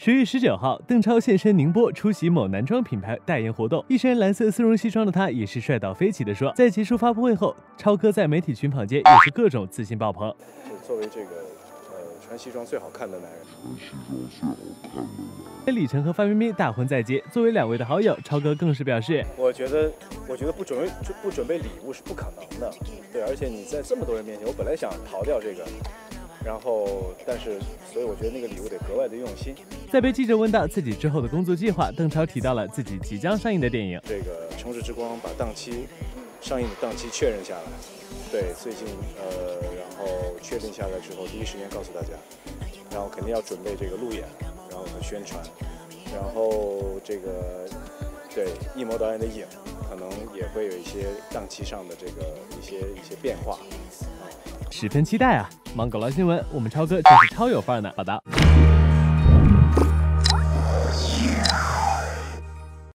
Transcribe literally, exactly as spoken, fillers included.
十月十九号，邓超现身宁波出席某男装品牌代言活动，一身蓝色丝绒西装的他也是帅到飞起的说，在结束发布会后，超哥在媒体群旁间也是各种自信爆棚。 是作为这个呃穿西装最好看的男人， 穿西装最好看的男人。 李晨和范冰冰大婚在即，作为两位的好友，超哥更是表示， 我觉得我觉得不准备不准备礼物是不可能的，对，而且你在这么多人面前，我本来想逃掉这个。然后，但是，所以我觉得那个礼物得格外的用心。 在被记者问到自己之后的工作计划，邓超提到了自己即将上映的电影。 这个《城市之光》把档期上映的档期确认下来，对，最近呃，然后确定下来之后，第一时间告诉大家，然后肯定要准备这个路演，然后和宣传，然后这个对艺谋导演的影，可能也会有一些档期上的这个一些一些变化。 十分期待啊！芒果捞新闻，我们超哥真是超有范儿呢。报道。